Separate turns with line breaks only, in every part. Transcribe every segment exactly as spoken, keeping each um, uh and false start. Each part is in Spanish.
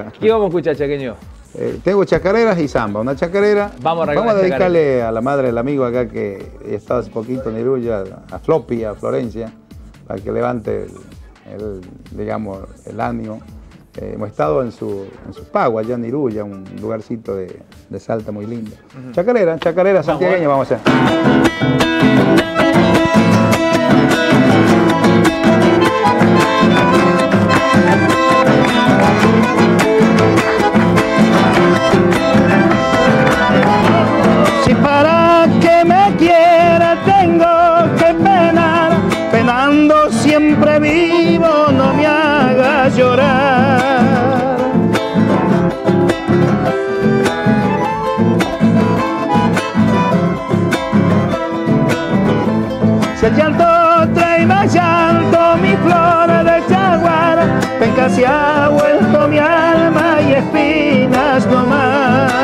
¿Qué vamos a escuchar, chaqueño?
Eh, tengo chacareras y samba. Una chacarera.
Vamos a,
vamos a dedicarle chacarera. a la madre del amigo acá que he estado hace poquito en Iruya, a Floppy, a Florencia, para que levante el, el digamos, el ánimo. Eh, hemos estado en su, en su pago allá en Iruya, un lugarcito de, de Salta muy lindo. Uh-huh. Chacarera, chacarera santiagueña vamos a hacer.
Si para que me quiera tengo que penar, penando siempre vivo, no me hagas llorar. Si el llanto trae más llanto, mi flor de jaguar, penca se ha vuelto mi alma y espinas no más.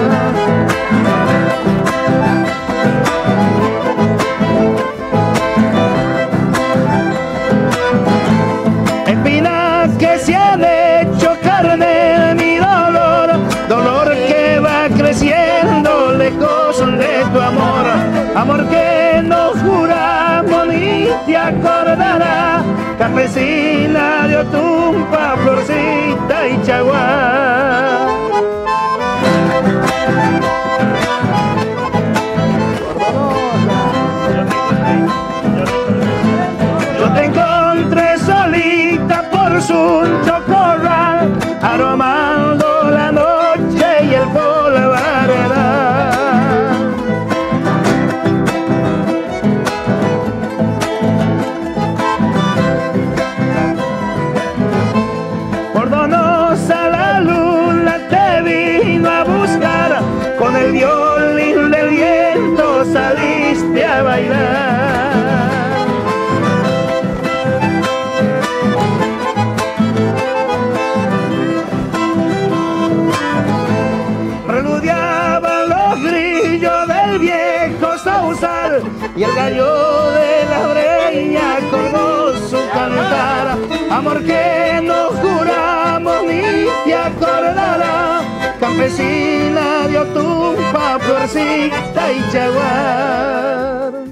Espinas que se han hecho carne, mi dolor, dolor que va creciendo lejos de tu amor, amor que nos juramos ni te acordará, campesina de Otumpa, Florcita y Chaguar. Yo te encontré solita por su chocorral, aromando la noche y el polvaredal. Por Donosa la luna te vino a buscar, con el violín del viento saliste a bailar. Preludiaban los grillos del viejo sausal y el gallo de la breña colgó su cantar, amor que nos juramos ni te acordará, campesina de Otumpa, Florcita y Chaguar.